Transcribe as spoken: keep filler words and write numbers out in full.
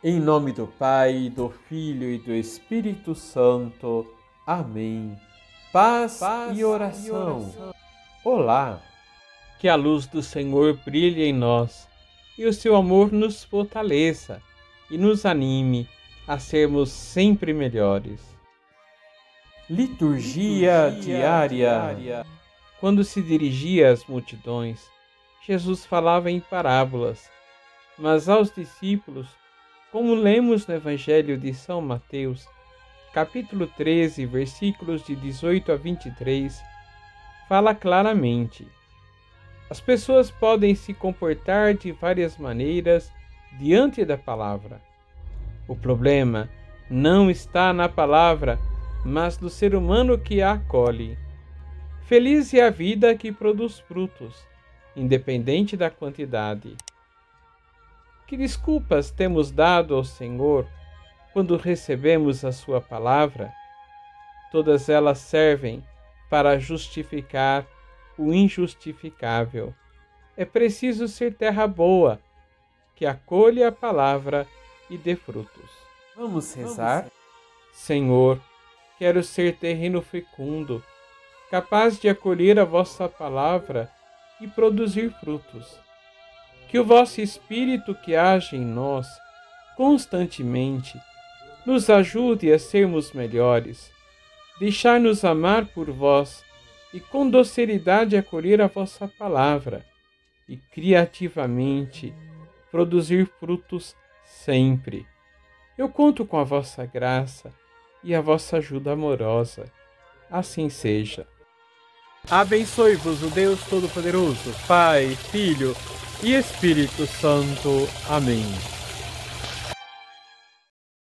Em nome do Pai, do Filho e do Espírito Santo. Amém. Paz, Paz e, oração. e oração. Olá! Que a luz do Senhor brilhe em nós e o seu amor nos fortaleça e nos anime a sermos sempre melhores. Liturgia, Liturgia diária. diária. Quando se dirigia às multidões, Jesus falava em parábolas, mas aos discípulos, como lemos no Evangelho de São Mateus, capítulo treze, versículos de dezoito a vinte e três, fala claramente: as pessoas podem se comportar de várias maneiras diante da palavra. O problema não está na palavra, mas no ser humano que a acolhe. Feliz é a vida que produz frutos, independente da quantidade. Que desculpas temos dado ao Senhor quando recebemos a sua palavra? Todas elas servem para justificar o injustificável. É preciso ser terra boa, que acolha a palavra e dê frutos. Vamos rezar? Senhor, quero ser terreno fecundo, capaz de acolher a vossa palavra e produzir frutos. Que o vosso Espírito que age em nós constantemente nos ajude a sermos melhores, deixar-nos amar por vós e com docilidade acolher a vossa palavra e criativamente produzir frutos sempre. Eu conto com a vossa graça e a vossa ajuda amorosa. Assim seja. Abençoe-vos o Deus Todo-Poderoso, Pai, Filho e Espírito Santo. Amém.